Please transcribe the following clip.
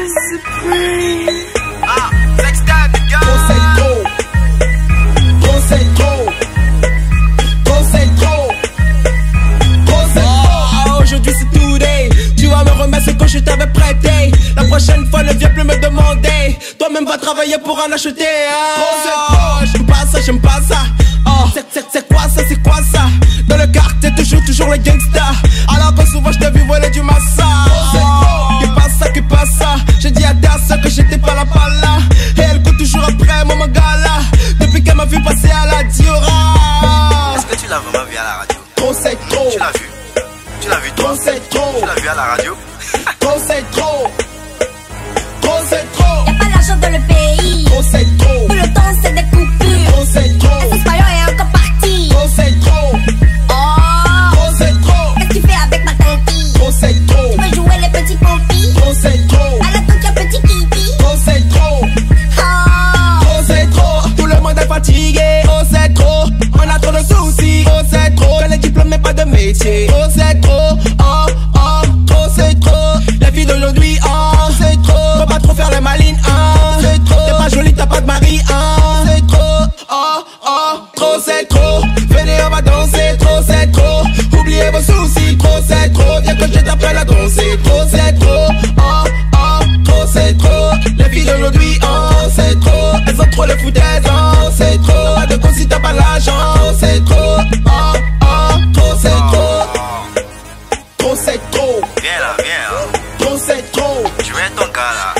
Ah, sextape, les gars. Trop c'est trop. Trop c'est trop. Trop c'est trop. Trop c'est trop. Ah, aujourd'hui c'est today. Tu vas me remettre ce que je t'avais prêté. La prochaine fois ne viens plus me demander. Toi-même va travailler pour en acheter. Trop c'est trop. J'aime pas ça, j'aime pas ça. Oh, c'est quoi ça, c'est quoi ça? Dans le quartier toujours le gangsta. Alors que souvent je t'ai vu voler du massa. Qui passe ça? J'ai dit à ta soeur que j'étais pas là. Et elle court toujours après mon mangala. Depuis qu'elle m'a vu passer à la Diora. Est-ce que tu l'as vraiment vu à la radio? Trop c'est trop. Tu l'as vu? Tu l'as vu toi? Trop c'est trop. Tu l'as vu à la radio? Trop c'est trop. Trop c'est trop. Y'a pas d'argent dans le pays. Trop c'est trop. Tout le temps c'est des coupures. Trop c'est trop. Cet espagnol est encore parti. Trop c'est trop. Oh, Trop c'est trop. qu'est-ce que tu fais avec ma tante? Trop c'est trop. Tu veux jouer les petits pompis? Trop c'est trop. À la tante y'a petit kiki. Trop c'est trop. Oh, Trop c'est trop. Tout le monde est fatigué. Trop c'est trop. On a trop de soucis. Trop c'est trop. Que les diplômes mais pas de métier. Trop c'est trop. Oh oh. Trop c'est trop. La vie d'aujourd'hui. Oh c'est trop. Faut pas trop faire les malines. Oh c'est trop. T'es pas jolie, t'as pas de mari. Oh c'est trop. Oh oh. Trop c'est trop. Venez on va danser. Trop c'est trop. Oubliez vos soucis. Trop c'est trop. Viens que je t'apprenne à danser. Trop c'est trop. Oh oh. Trop c'est trop. La vie d'aujourd'hui. Oh c'est trop. Elles ont trop les foutaises. Oh c'est trop. Pas de con si t'as pas l'argent. C'est trop. Oh oh. Trop c'est trop. Trop c'est trop. Viens là, viens là. Trop c'est trop. Tu mets ton gars là.